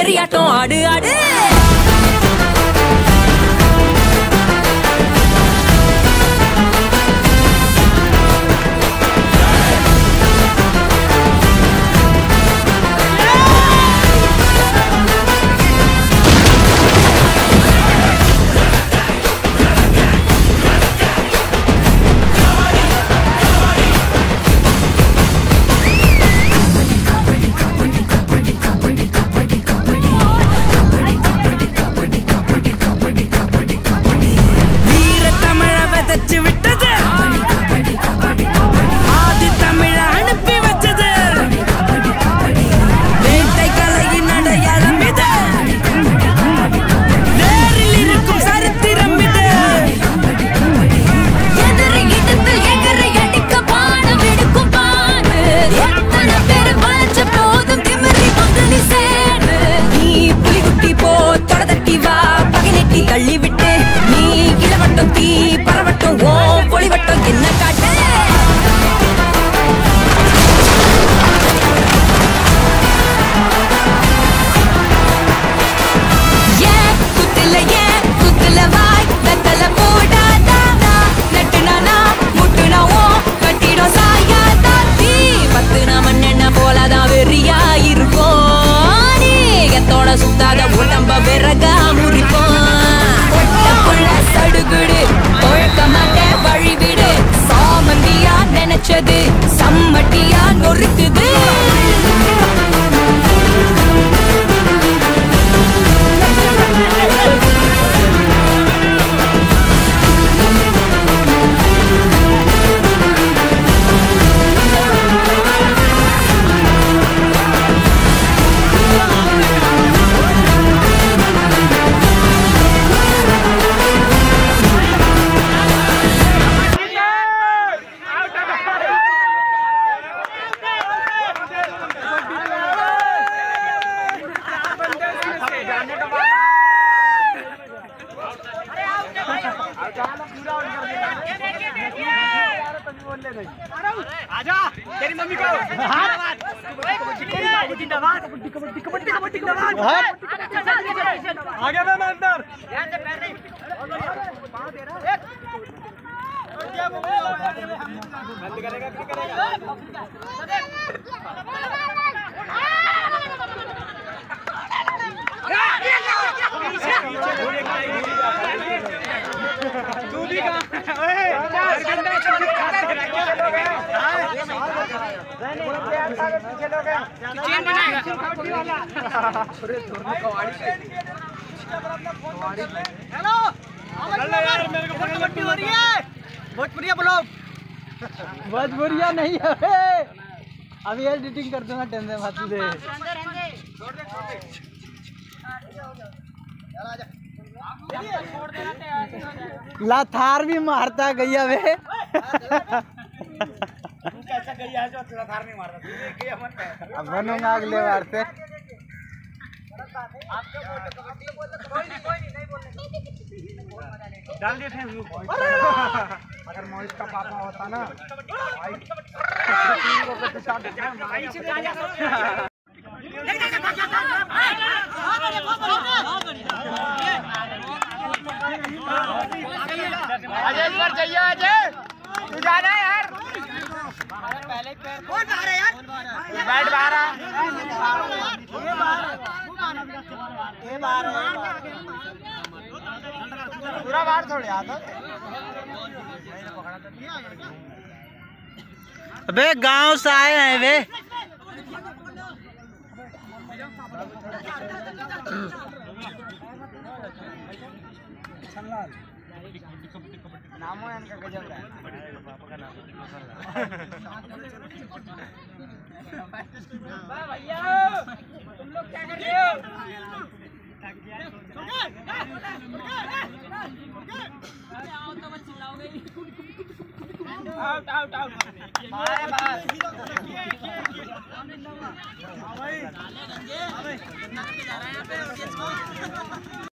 வெறியாட்டம் ஆடு ஆடு. தள்ளிவிட்டு நீ இளவட்டம் தீ பரவட்டும் ஓ பொலிவட்டம் என்ன காட்டு. குத்துல வாய் வெத்தல போடாதா நட்டுனா முட்டுனா ஓ கட்டிடும் சாயாதா. தீ பத்துனா மண்ணெண்ண போலதான் வெறியா இருக்கும். நீகத்தோட சுத்தாத உடம்ப விறகா முறிப்போம். சடுகுடு ஒழுக்க மாட்டே வழிவிடு. சாமந்தியா நினைச்சது சம்மட்டியா நொறுக்குது. आजा तेरी मम्मी को जिंदाबाद कबड्डी जिंदाबाद आ गया मैं अंदर ध्यान से पैर नहीं बंद करेगा क्या करेगा तू भी हेलो मेरे को कबड्डी हो रही है। भोजपुरिया ब्लॉग भोजपुरिया नहीं है अभी एडिटिंग कर दूंगा टेंशन मत ले। लाथार भी मारता गैया वे कैसा गैया है जो लाथार नहीं मारता गैया मत अब बनूंगा अगले बार से। डाल दिए थे अगर मोहित का पापा होता ना अजय इस बार चाहिए अजय तू जाना है यार पहले पैर कौन बाहर है यार बैट बाहर है ये बाहर पूरा बाहर छोड़ यार अबे गांव से आए हैं वे नाम है इनका गजब है पापा का नाम भैया तुम लोग क्या कर रहे हो आओ तो मत चिल्लाओगे आउट आउट आउट मारे बाहर भाई